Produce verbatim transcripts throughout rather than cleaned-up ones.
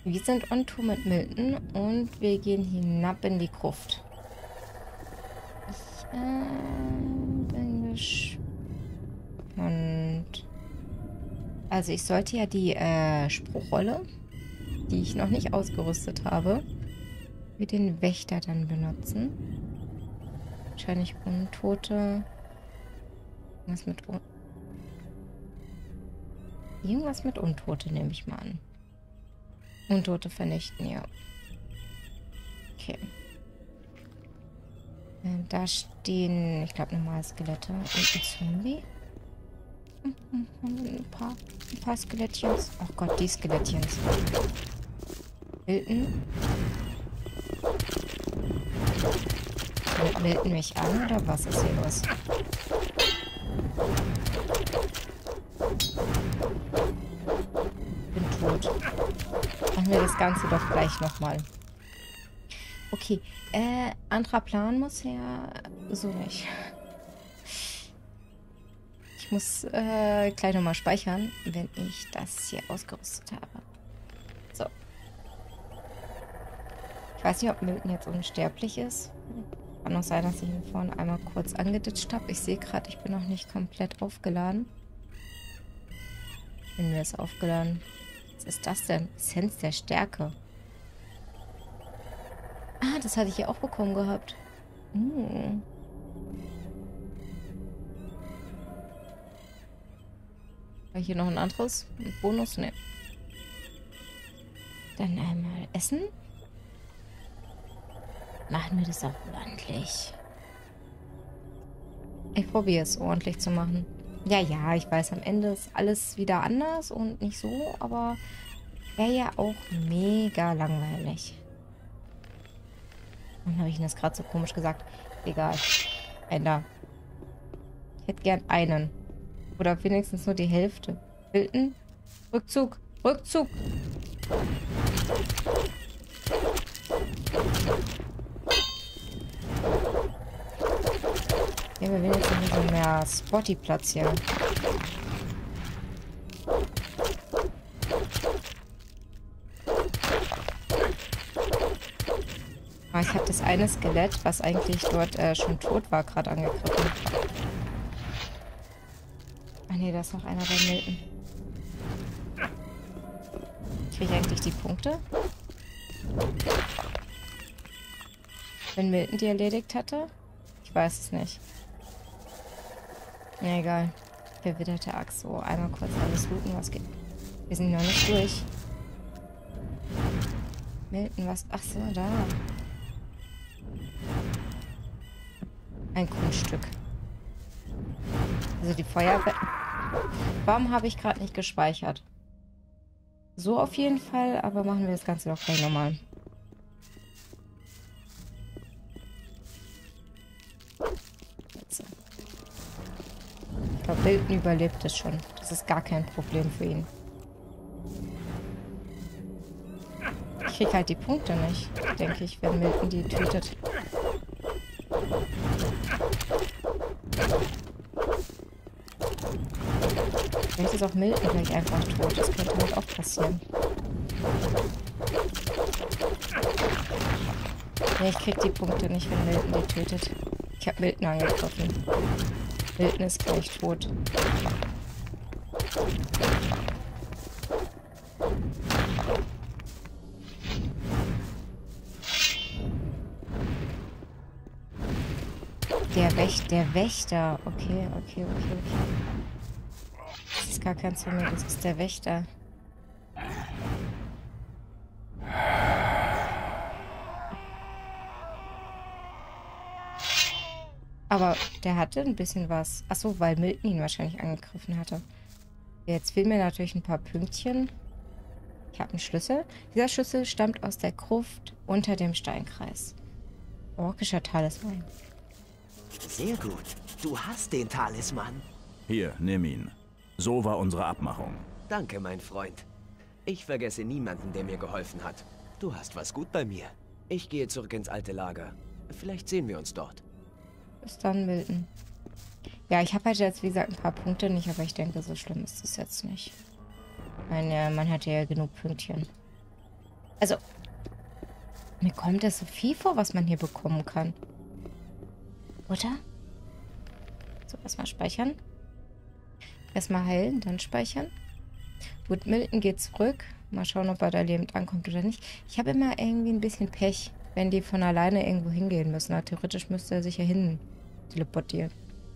Wir sind on Tour mit Milton und wir gehen hinab in die Gruft. Ich äh, bin gespannt. Also ich sollte ja die äh, Spruchrolle, die ich noch nicht ausgerüstet habe, für den Wächter dann benutzen. Wahrscheinlich Untote. Was mit Un Irgendwas mit Untote nehme ich mal an. Untote vernichten, ja. Okay. Äh, da stehen, ich glaube, normale Skelette und ein Zombie. Ein paar, ein paar Skelettchens. Oh Gott, die Skelettchens. Milton. Will Milton mich an oder was ist hier los? Bin tot. Machen wir das Ganze doch gleich nochmal. Okay, äh, anderer Plan muss ja so nicht. Ich muss äh, gleich nochmal speichern, wenn ich das hier ausgerüstet habe. So. Ich weiß nicht, ob Milton jetzt unsterblich ist. Kann auch sein, dass ich ihn vorhin einmal kurz angeditscht habe. Ich sehe gerade, ich bin noch nicht komplett aufgeladen. Bin mir jetzt aufgeladen. Was ist das denn? Essenz der Stärke. Ah, das hatte ich ja auch bekommen gehabt. Hm. War hier noch ein anderes? Ein Bonus? Ne. Dann einmal essen. Machen wir das auch ordentlich. Ich probiere es ordentlich zu machen. Ja, ja, ich weiß, am Ende ist alles wieder anders und nicht so, aber wäre ja auch mega langweilig. Warum habe ich Ihnen das gerade so komisch gesagt? Egal. Einer. Ich hätte gern einen. Oder wenigstens nur die Hälfte. Milton? Rückzug! Rückzug! Ja, wir wenigstens ein bisschen mehr Spotty-Platz hier. Ah, ich habe das eine Skelett, was eigentlich dort äh, schon tot war, gerade angegriffen. Ach nee, da ist noch einer bei Milton. Kriege ich eigentlich die Punkte? Wenn Milton die erledigt hatte? Ich weiß es nicht. Ja, egal. Verwitterte Axt. So, einmal kurz alles looten, was geht. Wir sind noch nicht durch. Milton, was? Ach so, da. Ein Grundstück. Also die Feuerwehr. Warum habe ich gerade nicht gespeichert? So auf jeden Fall, aber machen wir das Ganze doch gleich nochmal. Ich glaube, Milton überlebt es schon. Das ist gar kein Problem für ihn. Ich kriege halt die Punkte nicht, denke ich, wenn Milton die tötet. Vielleicht ist auch Milton gleich einfach tot. Das könnte halt auch passieren. Nee, ich krieg die Punkte nicht, wenn Milton die tötet. Ich habe Milton angegriffen. Milton ist gleich tot. Der Wächter, der Wächter. Okay, okay, okay, okay. Das ist gar kein Zombie, das ist der Wächter. Aber der hatte ein bisschen was. Achso, weil Milton ihn wahrscheinlich angegriffen hatte. Jetzt fehlen mir natürlich ein paar Pünktchen. Ich habe einen Schlüssel. Dieser Schlüssel stammt aus der Gruft unter dem Steinkreis. Orkischer Talisman. Sehr gut. Du hast den Talisman. Hier, nimm ihn. So war unsere Abmachung. Danke, mein Freund. Ich vergesse niemanden, der mir geholfen hat. Du hast was gut bei mir. Ich gehe zurück ins alte Lager. Vielleicht sehen wir uns dort. Bis dann, Milton. Ja, ich habe halt jetzt, wie gesagt, ein paar Punkte nicht, aber ich denke, so schlimm ist es jetzt nicht. Ich meine, man hat ja genug Pünktchen. Also, mir kommt das so viel vor, was man hier bekommen kann. Oder? So, erstmal speichern. Erstmal heilen, dann speichern. Gut, Milton geht zurück. Mal schauen, ob er da lebend ankommt oder nicht. Ich habe immer irgendwie ein bisschen Pech, wenn die von alleine irgendwo hingehen müssen. Aber theoretisch müsste er sich ja hin teleportieren.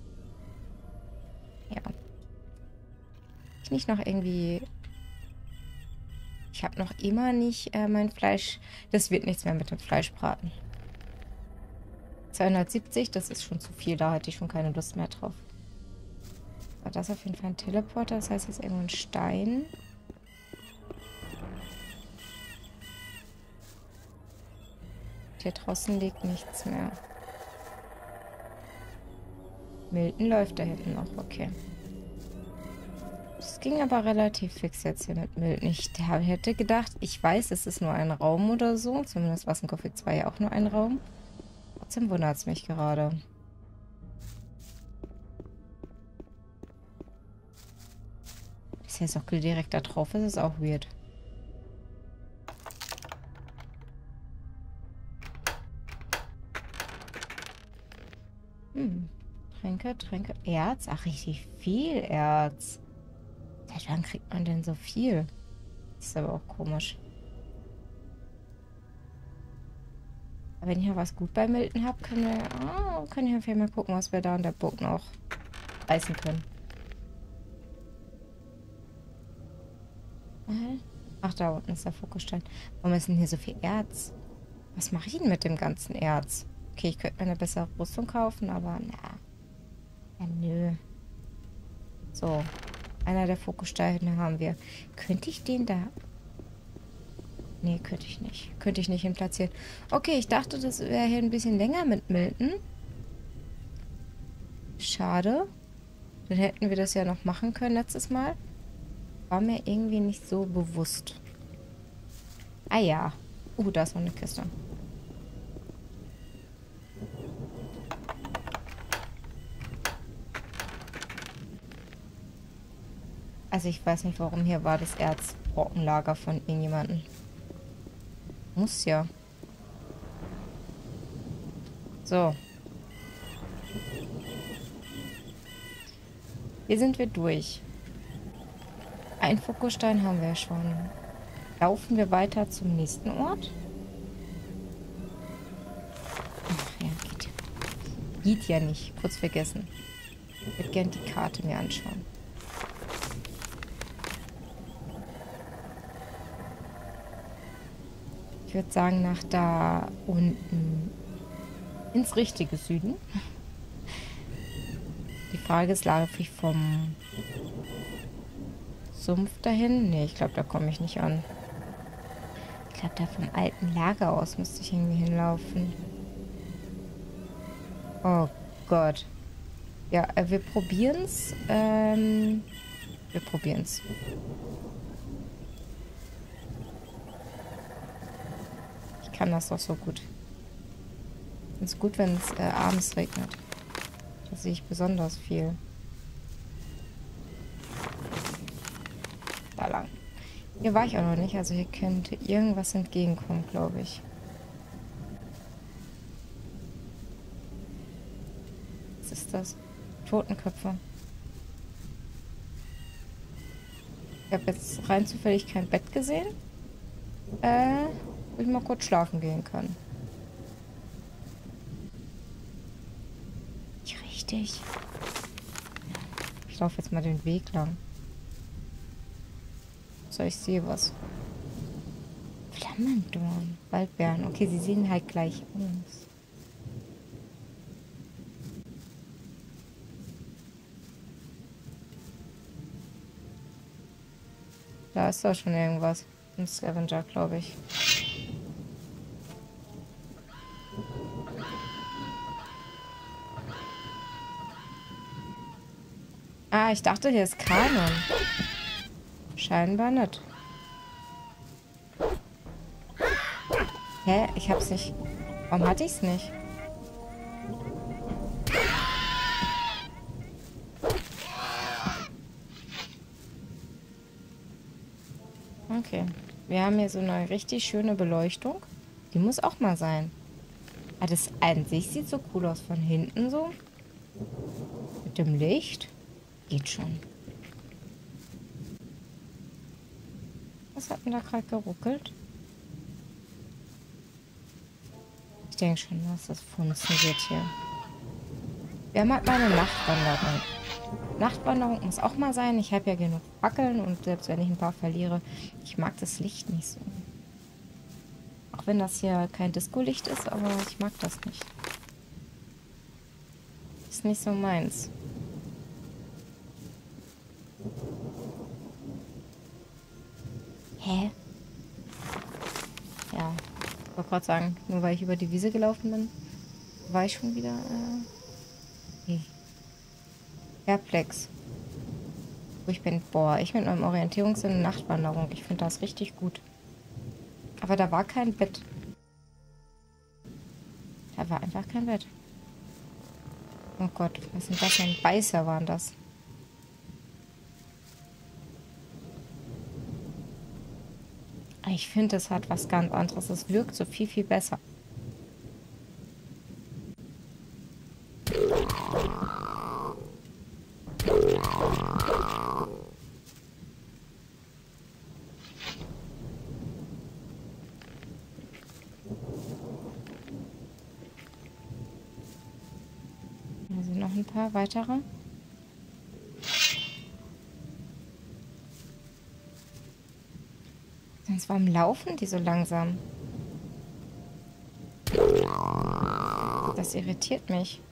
Ja. Ich nicht noch irgendwie... Ich habe noch immer nicht äh, mein Fleisch... Das wird nichts mehr mit dem Fleischbraten. zweihundertsiebzig, das ist schon zu viel. Da hatte ich schon keine Lust mehr drauf. War das auf jeden Fall ein Teleporter? Das heißt, jetzt irgendwo ein Stein. Hier draußen liegt nichts mehr. Milton läuft da hinten noch. Okay. Das ging aber relativ fix jetzt hier mit Milton. Ich hätte gedacht, ich weiß, es ist nur ein Raum oder so. Zumindest war es in Gothic zwei ja auch nur ein Raum. Trotzdem wundert es mich gerade. Dass der Sockel direkt da drauf ist, ist auch weird. Hm. Tränke, Tränke. Erz? Ach, richtig viel Erz. Seit wann kriegt man denn so viel? Das ist aber auch komisch. Aber wenn ich ja was gut bei Milton habe, können wir... Oh, können wir vielleicht mal gucken, was wir da in der Burg noch reißen können. Ach, da unten ist der Fokusstein. Warum ist denn hier so viel Erz? Was mache ich denn mit dem ganzen Erz? Okay, ich könnte mir eine bessere Rüstung kaufen, aber na. Ja, nö. So. Einer der Fokussteine haben wir. Könnte ich den da... Nee, könnte ich nicht. Könnte ich nicht hin platzieren. Okay, ich dachte, das wäre hier ein bisschen länger mit Milton. Schade. Dann hätten wir das ja noch machen können letztes Mal. War mir irgendwie nicht so bewusst. Ah ja. Uh, da ist noch eine Kiste. Also ich weiß nicht, warum hier war das Erzbrockenlager von irgendjemandem. Muss ja. So. Hier sind wir durch. Ein Fokusstein haben wir schon. Laufen wir weiter zum nächsten Ort? Ach ja, geht. Geht ja nicht. Kurz vergessen. Ich würde gerne die Karte mir anschauen. Ich würde sagen, nach da unten ins richtige Süden. Die Frage ist, laufe ich vom Sumpf dahin? Nee, ich glaube, da komme ich nicht an. Ich glaube, da vom alten Lager aus müsste ich irgendwie hinlaufen. Oh Gott. Ja, äh, wir probieren es. Ähm, wir probieren es. Ich kann das doch so gut. Es ist gut, wenn es äh, abends regnet. Da sehe ich besonders viel. Da lang. Hier war ich auch noch nicht, also hier könnte irgendwas entgegenkommen, glaube ich. Was ist das? Totenköpfe. Ich habe jetzt rein zufällig kein Bett gesehen. Äh, wo ich mal kurz schlafen gehen kann. Nicht richtig. Ich laufe jetzt mal den Weg lang. So, ich sehe was. Flammendorn. Waldbeeren. Okay, sie sehen halt gleich aus. Da ist doch schon irgendwas. Ein Scavenger, glaube ich. Ah, ich dachte, hier ist Kanon. Scheinbar nicht. Hä? Ich hab's nicht. Warum hatte ich's nicht? Okay. wir haben hier so eine richtig schöne Beleuchtung. Die muss auch mal sein. Aber das an sich sieht so cool aus von hinten so. Mit dem Licht. Geht schon. Was hat denn da gerade geruckelt? Ich denke schon, dass das funzen wird hier. Wir haben halt mal eine Nachtwanderung. Nachtwanderung muss auch mal sein. Ich habe ja genug Fackeln und selbst wenn ich ein paar verliere, ich mag das Licht nicht so. Auch wenn das hier kein Disco-Licht ist, aber ich mag das nicht. Ist nicht so meins. Hä? Ja, ich wollte gerade sagen, nur weil ich über die Wiese gelaufen bin, war ich schon wieder... Äh, hey. Perplex. Wo ich bin, boah, ich mit meinem Orientierungssinn Nachtwanderung. Ich finde das richtig gut. Aber da war kein Bett. Da war einfach kein Bett. Oh Gott, was sind das denn? Beißer waren das. Ich finde, es hat was ganz anderes. Es wirkt so viel, viel besser. Also noch ein paar weitere. Sonst warum laufen die so langsam? Das irritiert mich.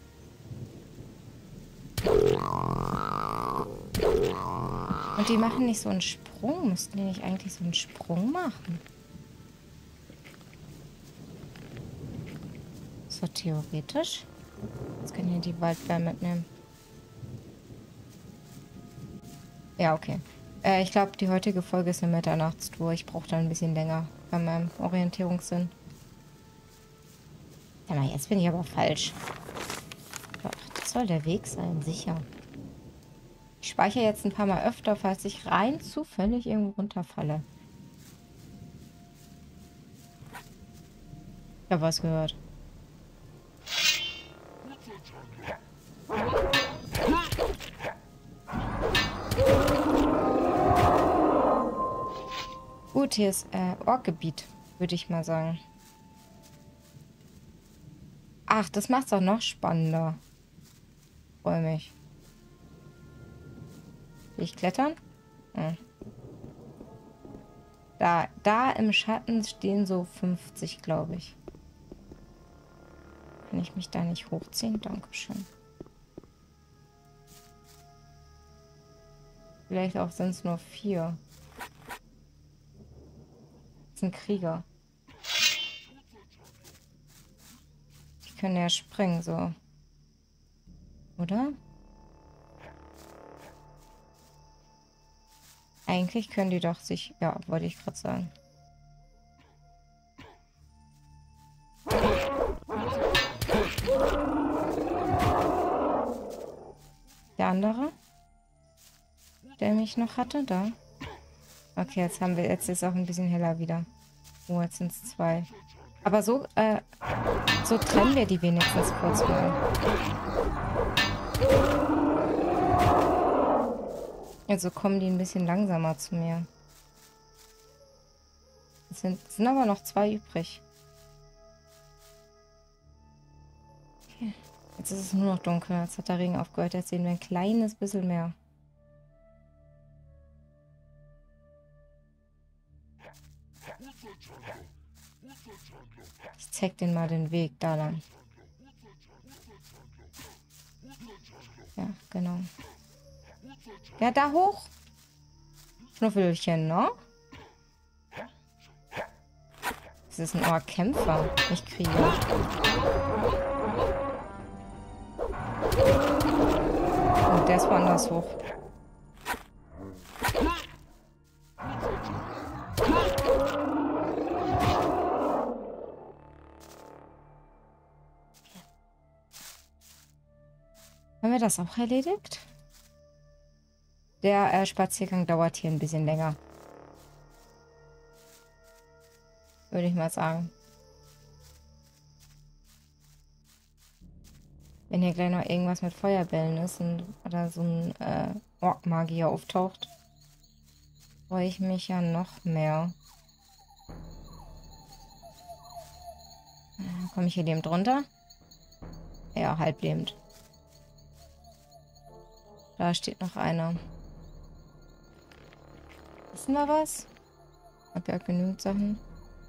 Und die machen nicht so einen Sprung. Müssten die nicht eigentlich so einen Sprung machen? So theoretisch. Jetzt können wir die Waldbär mitnehmen. Ja, okay. Äh, ich glaube, die heutige Folge ist eine Mitternachtstour. Ich brauche da ein bisschen länger bei meinem Orientierungssinn. Ja, mal, jetzt bin ich aber falsch. Ach, das soll der Weg sein, sicher. Ich speichere jetzt ein paar Mal öfter, falls ich rein zufällig irgendwo runterfalle. Ich habe was gehört. Gut, hier ist äh, Orkgebiet, würde ich mal sagen. Ach, das macht's auch noch spannender. Freue mich. Will ich klettern? Hm. Da, da im Schatten stehen so fünfzig, glaube ich. Kann ich mich da nicht hochziehen? Dankeschön. Vielleicht auch sind es nur vier. Das ist ein Krieger. Die können ja springen, so. Oder? Eigentlich können die doch sich... Ja, wollte ich gerade sagen. Der andere? Der mich noch hatte, da. Okay, jetzt haben wir... Jetzt ist es auch ein bisschen heller wieder. Oh, jetzt sind es zwei. Aber so, äh... so trennen wir die wenigstens kurz mal. Also kommen die ein bisschen langsamer zu mir. Es sind, es sind aber noch zwei übrig. Okay. Jetzt ist es nur noch dunkel. Jetzt hat der Regen aufgehört. Jetzt sehen wir ein kleines bisschen mehr. Ich zeig denen mal den Weg da lang. Ja, genau. Ja, da hoch. Schnuffelchen, ne? Das ist ein Ohrkämpfer, nicht Krieger. Und der ist woanders hoch. Haben wir das auch erledigt? Der äh, Spaziergang dauert hier ein bisschen länger. Würde ich mal sagen. Wenn hier gleich noch irgendwas mit Feuerbällen ist und, oder so ein äh, Ork-Magier auftaucht, freue ich mich ja noch mehr. Äh, komme ich hier lebend runter? Ja, halb lebend. Da steht noch einer. Wissen wir was? Ich habe ja genügend Sachen.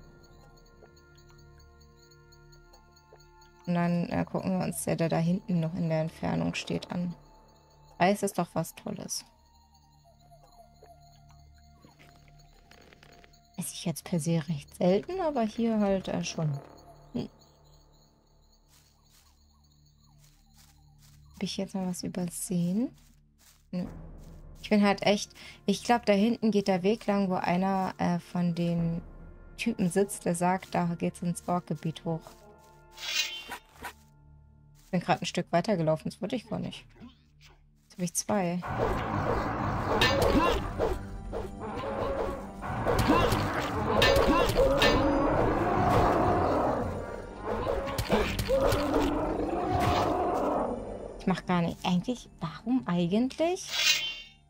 Und dann äh, gucken wir uns der, der da hinten noch in der Entfernung steht, an. Eis ist doch was Tolles. Esse ich jetzt per se recht selten, aber hier halt äh, schon. Hm. Habe ich jetzt noch was übersehen? Nö. Ich bin halt echt... Ich glaube, da hinten geht der Weg lang, wo einer äh, von den Typen sitzt, der sagt, da geht's ins Orkgebiet hoch. Ich bin gerade ein Stück weitergelaufen, das wollte ich gar nicht. Jetzt habe ich zwei. Ich mach gar nicht. Eigentlich, warum eigentlich?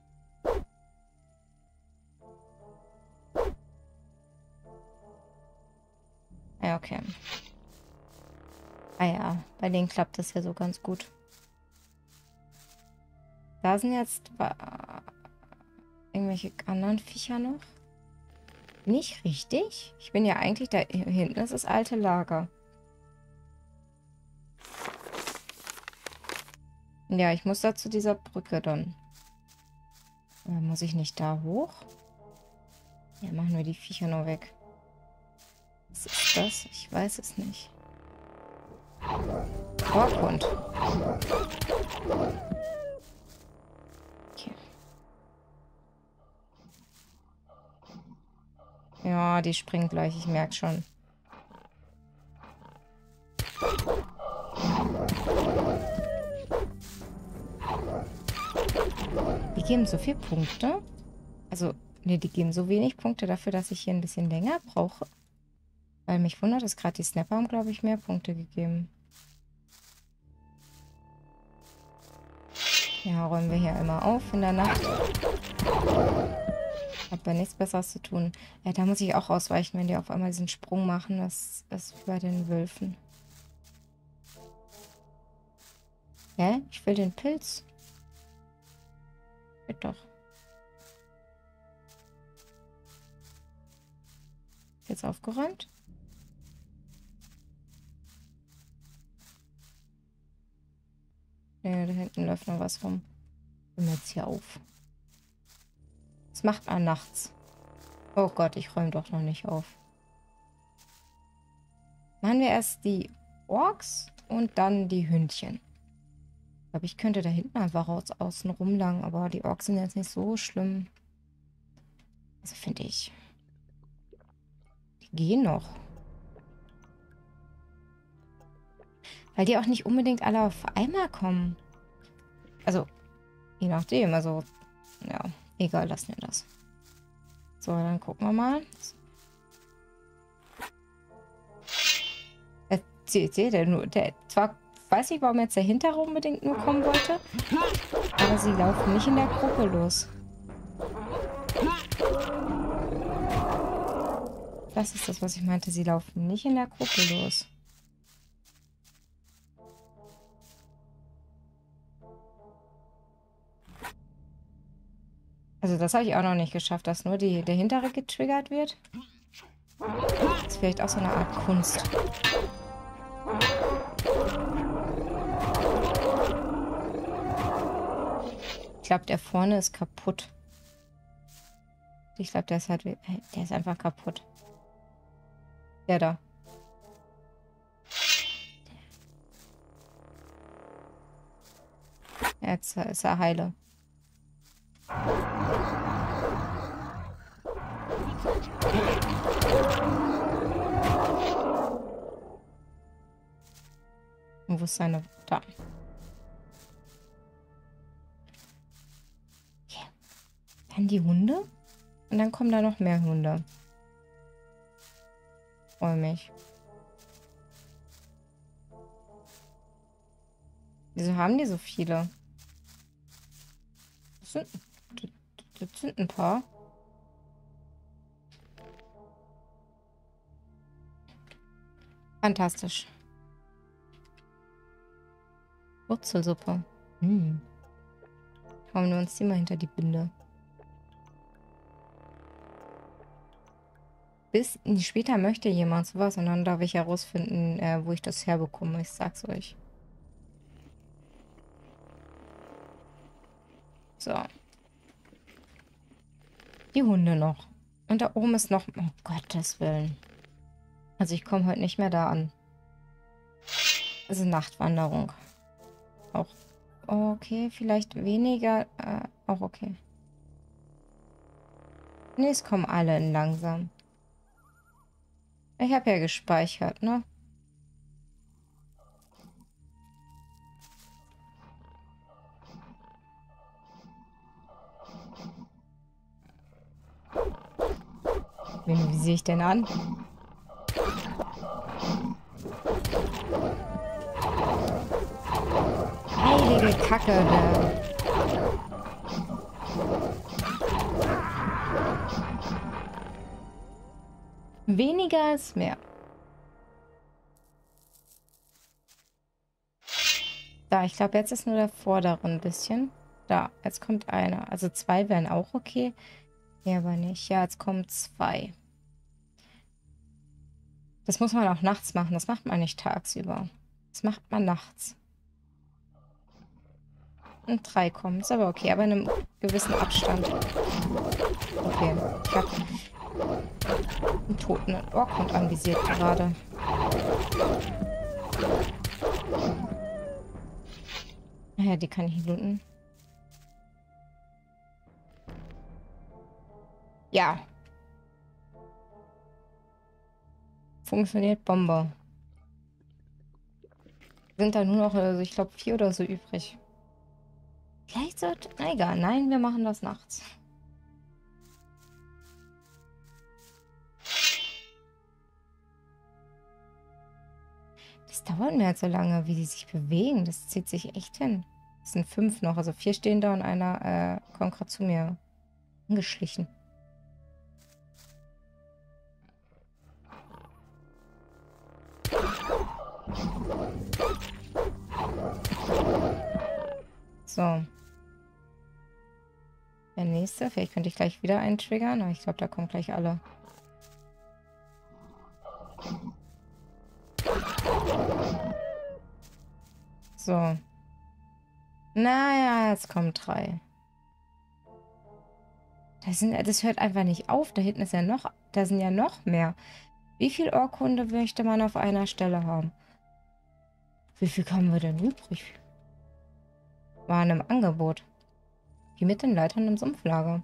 Ja, okay. Ah ja, bei denen klappt das ja so ganz gut. Da sind jetzt äh, irgendwelche anderen Viecher noch. Nicht richtig? Ich bin ja eigentlich da hinten. Das ist das alte Lager. Ja, ich muss da zu dieser Brücke dann. Oder muss ich nicht da hoch? Ja, machen wir die Viecher nur weg. Was ist das? Ich weiß es nicht. Orkhund. Okay. Ja, die springen gleich, ich merke schon. Die geben so viele Punkte. Also, ne, die geben so wenig Punkte dafür, dass ich hier ein bisschen länger brauche. Weil mich wundert, dass gerade die Snapper haben, glaube ich, mehr Punkte gegeben. Ja, räumen wir hier immer auf in der Nacht. Hab ja nichts Besseres zu tun. Ja, da muss ich auch ausweichen, wenn die auf einmal diesen Sprung machen. Das ist wie bei den Wölfen. Hä? Ich will den Pilz. Geht doch. Ist jetzt aufgeräumt? Ja, da hinten läuft noch was rum. Ich räume jetzt hier auf. Was macht man nachts? Oh Gott, ich räume doch noch nicht auf. Machen wir erst die Orks und dann die Hündchen. Ich glaube, ich könnte da hinten einfach raus, außen rumlangen, aber die Orks sind jetzt nicht so schlimm. Also finde ich. Die gehen noch. Weil die auch nicht unbedingt alle auf einmal kommen. Also, je nachdem. Also, ja, egal, lassen wir das. So, dann gucken wir mal. Äh, seht ihr, der nur, der zwar, weiß nicht, warum jetzt der hintere unbedingt nur kommen wollte, aber sie laufen nicht in der Gruppe los. Das ist das, was ich meinte. Sie laufen nicht in der Gruppe los. Also das habe ich auch noch nicht geschafft, dass nur die, der hintere getriggert wird. Das ist vielleicht auch so eine Art Kunst. Ich glaube, der vorne ist kaputt. Ich glaube, der ist halt... Der ist einfach kaputt. Der da. Jetzt ist er heile. Und wo ist seine... Da. Okay. Dann die Hunde. Und dann kommen da noch mehr Hunde. Freue mich. Wieso haben die so viele? Das sind, das, das sind ein paar. Fantastisch. Wurzelsuppe. Hm. Hauen wir uns die mal hinter die Binde. Bis später möchte jemand sowas und dann darf ich herausfinden, äh, wo ich das herbekomme. Ich sag's euch. So. Die Hunde noch. Und da oben ist noch... Oh Gottes Willen. Also ich komme heute nicht mehr da an. Also Nachtwanderung. Auch okay, vielleicht weniger. Äh, auch okay. Ne, es kommen alle in langsam. Ich habe ja gespeichert, ne? Wie, wie sehe ich denn an? Heilige Kacke, da. Weniger ist mehr. Da, ich glaube, jetzt ist nur der vordere ein bisschen. Da, jetzt kommt einer. Also zwei wären auch okay. Ja, aber nicht. Ja, jetzt kommen zwei. Das muss man auch nachts machen. Das macht man nicht tagsüber. Das macht man nachts. Und drei kommen. Ist aber okay, aber in einem gewissen Abstand. Okay. Ich habe einen toten Orkhund anvisiert gerade. Naja, die kann ich nicht looten. Ja. Funktioniert Bombe. Sind da nur noch, also ich glaube, vier oder so übrig. Vielleicht sollte... Na egal, nein, wir machen das nachts. Das dauert mir halt so lange, wie die sich bewegen. Das zieht sich echt hin. Es sind fünf noch, also vier stehen da und einer äh, kommt gerade zu mir angeschlichen. So. Der nächste. Vielleicht könnte ich gleich wieder einen triggern, aber ich glaube, da kommen gleich alle. So. Naja, jetzt kommen drei. Das, sind, das hört einfach nicht auf. Da hinten ist ja noch, da sind ja noch mehr. Wie viel Orkhunde möchte man auf einer Stelle haben? Wie viel haben wir denn übrig? Waren im Angebot. Die mit den Leitern im Sumpflager.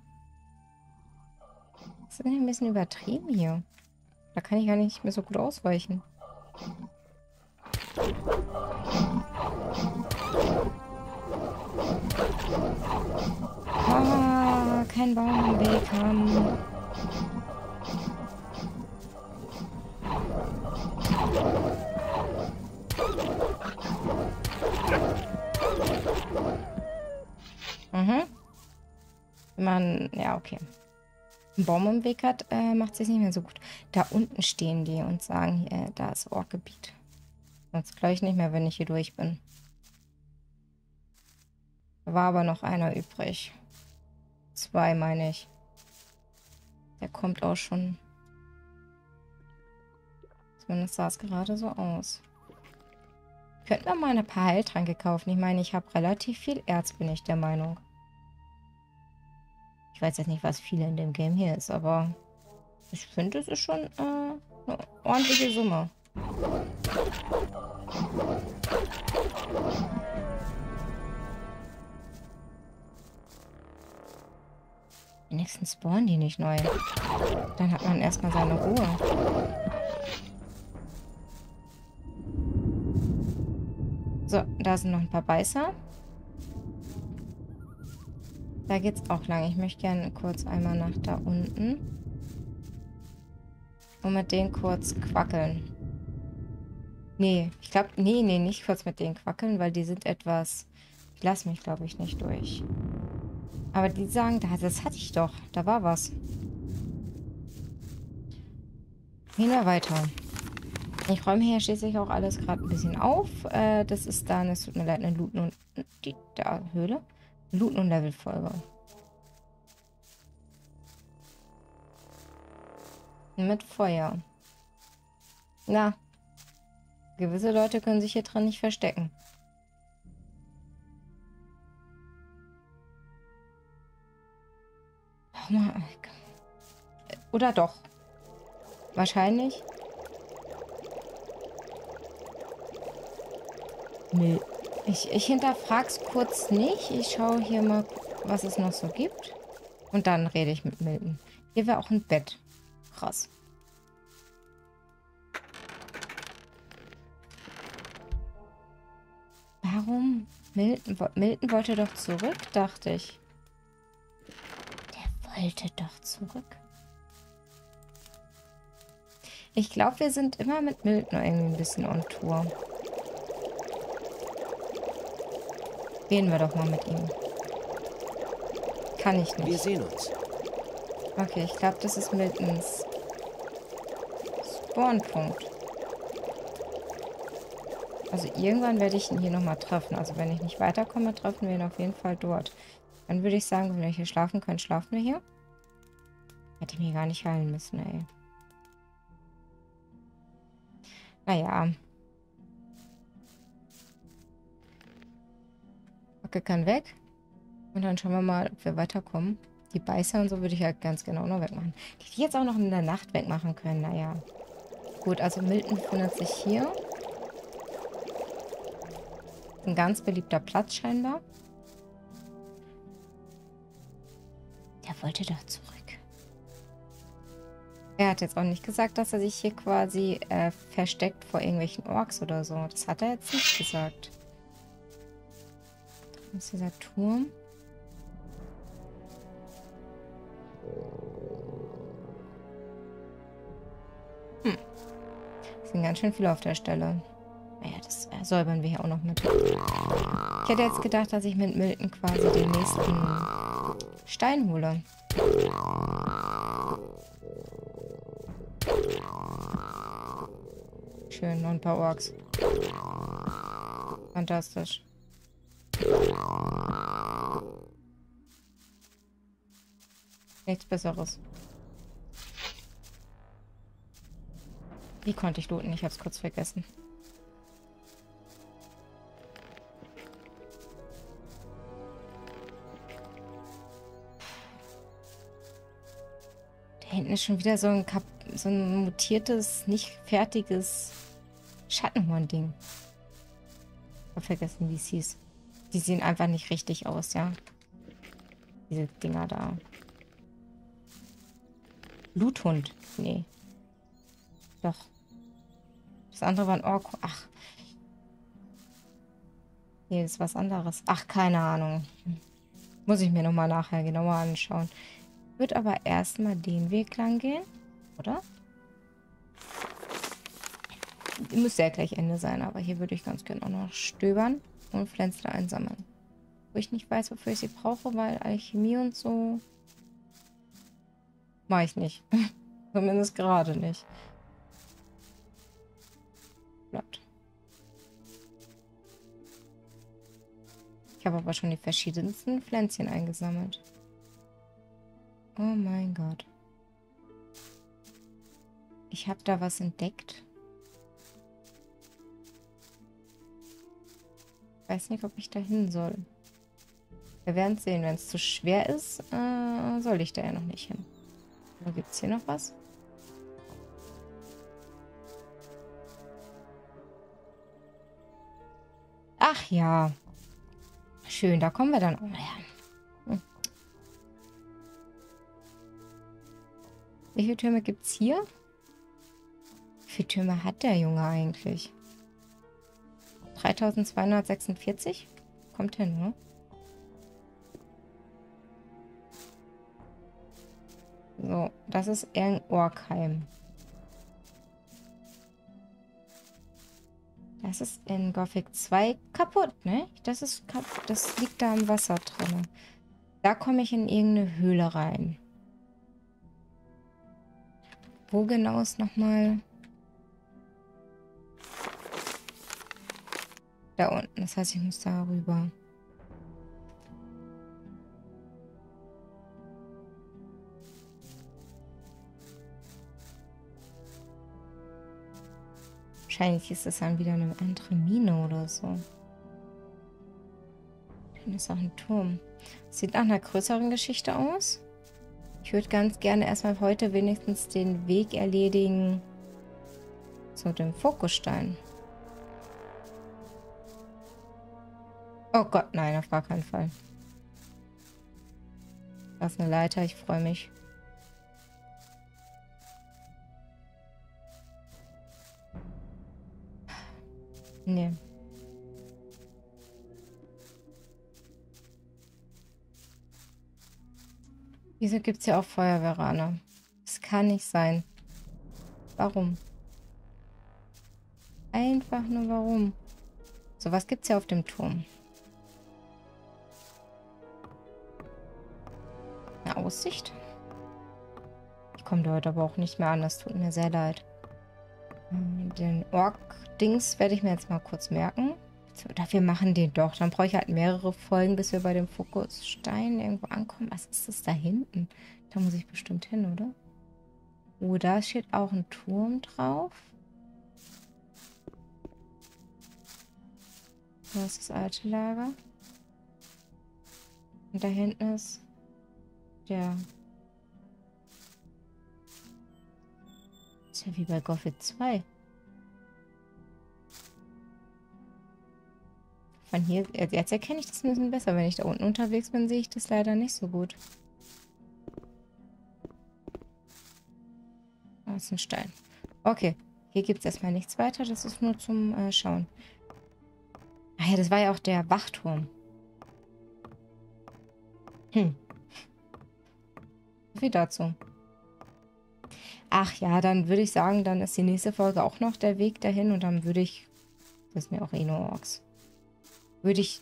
Das ist ein bisschen übertrieben hier. Da kann ich gar nicht mehr so gut ausweichen. Ah, kein Baum im Weg haben. Mhm. Wenn man, ja, okay. Einen Baum im Weg hat, äh, macht es sich nicht mehr so gut. Da unten stehen die und sagen, äh, da ist Orkgebiet. Sonst gleich nicht mehr, wenn ich hier durch bin. Da war aber noch einer übrig. Zwei, meine ich. Der kommt auch schon. Zumindest sah es gerade so aus. Könnten wir mal ein paar Heiltränke kaufen. Ich meine, ich habe relativ viel Erz, bin ich der Meinung. Ich weiß jetzt nicht, was viel in dem Game hier ist, aber ich finde, es ist schon äh, eine ordentliche Summe. Wenigstens spawnen die nicht neu. Dann hat man erstmal seine Ruhe. So, da sind noch ein paar Beißer. Da geht's auch lang. Ich möchte gerne kurz einmal nach da unten. und mit denen kurz quackeln. Nee, ich glaube, nee, nee, nicht kurz mit denen quackeln, weil die sind etwas... Die lassen mich, glaube ich, nicht durch. Aber die sagen, das hatte ich doch. Da war was. Gehen wir weiter. Ich räume hier schließlich auch alles gerade ein bisschen auf. Äh, das ist dann, es tut mir leid, eine Looten- und... Die da, Höhle? Looten- und Level-Folge. Mit Feuer. Na. Gewisse Leute können sich hier drin nicht verstecken. Oh Mann. Oder doch. Wahrscheinlich. Nee. Ich, ich hinterfrag's kurz nicht. Ich schaue hier mal, was es noch so gibt. Und dann rede ich mit Milton. Hier wäre auch ein Bett. Krass. Warum? Milton, Milton wollte doch zurück, dachte ich. Der wollte doch zurück. Ich glaube, wir sind immer mit Milton irgendwie ein bisschen on Tour. Reden wir doch mal mit ihm. Kann ich nicht. Wir sehen uns. Okay, ich glaube, das ist Miltons Spawnpunkt. Also irgendwann werde ich ihn hier nochmal treffen. Also wenn ich nicht weiterkomme, treffen wir ihn auf jeden Fall dort. Dann würde ich sagen, wenn wir hier schlafen können, schlafen wir hier. Hätte mich gar nicht heilen müssen, ey. Naja. Okay, kann weg. Und dann schauen wir mal, ob wir weiterkommen. Die Beißer und so würde ich halt ganz genau noch wegmachen. Die die jetzt auch noch in der Nacht wegmachen können, naja. Gut, also Milton befindet sich hier. Ein ganz beliebter Platz scheinbar. Der wollte doch zurück. Er hat jetzt auch nicht gesagt, dass er sich hier quasi äh, versteckt vor irgendwelchen Orks oder so. Das hat er jetzt nicht gesagt. Da ist dieser Turm. Hm. Es sind ganz schön viele auf der Stelle. Naja, das äh, säubern wir hier auch noch mit. Ich hätte jetzt gedacht, dass ich mit Milton quasi den nächsten Stein hole. Schön, noch ein paar Orks. Fantastisch. Nichts Besseres. Wie konnte ich looten? Ich hab's kurz vergessen. Da hinten ist schon wieder so ein, Kap so ein mutiertes, nicht fertiges Schattenhorn-Ding. Ich hab vergessen, wie es hieß. Die sehen einfach nicht richtig aus, ja. Diese Dinger da. Bluthund. Nee. Doch. Das andere war ein Ork. Ach. Nee, das ist was anderes. Ach, keine Ahnung. Muss ich mir nochmal nachher genauer anschauen. Wird aber erstmal den Weg lang gehen. Oder? Müsste ja gleich Ende sein, aber hier würde ich ganz gerne auch noch stöbern und Pflänzle einsammeln. Wo ich nicht weiß, wofür ich sie brauche, weil Alchemie und so mache ich nicht. Zumindest gerade nicht. Blatt. Ich habe aber schon die verschiedensten Pflänzchen eingesammelt. Oh mein Gott. Ich habe da was entdeckt. Ich weiß nicht, ob ich da hin soll. Wir werden sehen. Wenn es zu schwer ist, äh, soll ich da ja noch nicht hin. Oder gibt es hier noch was? Ach ja. Schön, da kommen wir dann auch her. Hm. Wie viele Türme gibt es hier? Wie viele Türme hat der Junge eigentlich? dreitausendzweihundertsechsundvierzig? Kommt hin, ne? So, das ist Erlen Orkheim. Das ist in Gothic zwei kaputt, ne? Das ist kaputt. Das liegt da im Wasser drin. Da komme ich in irgendeine Höhle rein. Wo genau ist nochmal? Da unten. Das heißt, ich muss da rüber. Wahrscheinlich ist das dann wieder eine andere Mine oder so. Dann ist auch ein Turm. Sieht nach einer größeren Geschichte aus. Ich würde ganz gerne erstmal heute wenigstens den Weg erledigen zu dem Fokusstein. Oh Gott, nein, auf gar keinen Fall. Das ist eine Leiter, ich freue mich. Nee. Wieso gibt es ja auch Feuerwehrrane? Das kann nicht sein. Warum? Einfach nur warum? So, was gibt's ja auf dem Turm? Eine Aussicht? Ich komme da heute aber auch nicht mehr an. Das tut mir sehr leid. Den Ork-Dings werde ich mir jetzt mal kurz merken. So, dafür machen den doch. Dann brauche ich halt mehrere Folgen, bis wir bei dem Fokusstein irgendwo ankommen. Was ist das da hinten? Da muss ich bestimmt hin, oder? Oh, da steht auch ein Turm drauf. Da ist das alte Lager. Und da hinten ist der... Das ist ja wie bei Gothic zwei. Von hier, jetzt erkenne ich das ein bisschen besser. Wenn ich da unten unterwegs bin, sehe ich das leider nicht so gut. Da ist ein Stein. Okay, hier gibt es erstmal nichts weiter. Das ist nur zum äh, Schauen. Ach ja, das war ja auch der Wachturm. Hm. So viel dazu. Ach ja, dann würde ich sagen, dann ist die nächste Folge auch noch der Weg dahin und dann würde ich... Das ist mir auch eh nur Orks. Würde ich...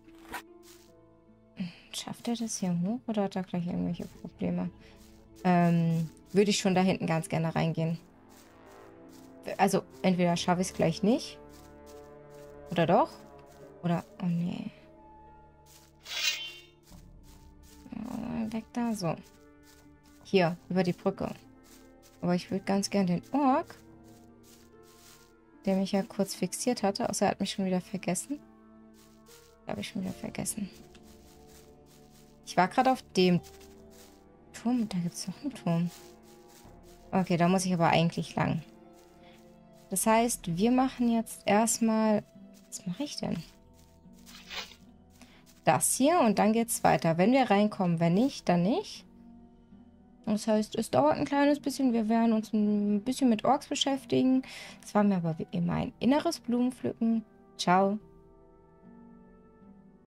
Schafft er das hier hoch oder hat er gleich irgendwelche Probleme? Ähm, würde ich schon da hinten ganz gerne reingehen. Also, entweder schaffe ich es gleich nicht. Oder doch? Oder... Oh nee. Oh, weg da, so. Hier, über die Brücke. Aber ich würde ganz gern den Ork, der mich ja kurz fixiert hatte, außer er hat mich schon wieder vergessen. Habe ich schon wieder vergessen. Ich war gerade auf dem Turm. Da gibt es noch einen Turm. Okay, da muss ich aber eigentlich lang. Das heißt, wir machen jetzt erstmal... Was mache ich denn? Das hier und dann geht es weiter. Wenn wir reinkommen, wenn nicht, dann nicht. Das heißt, es dauert ein kleines bisschen. Wir werden uns ein bisschen mit Orks beschäftigen. Das war mir aber wie immer ein inneres Blumenpflücken. Ciao.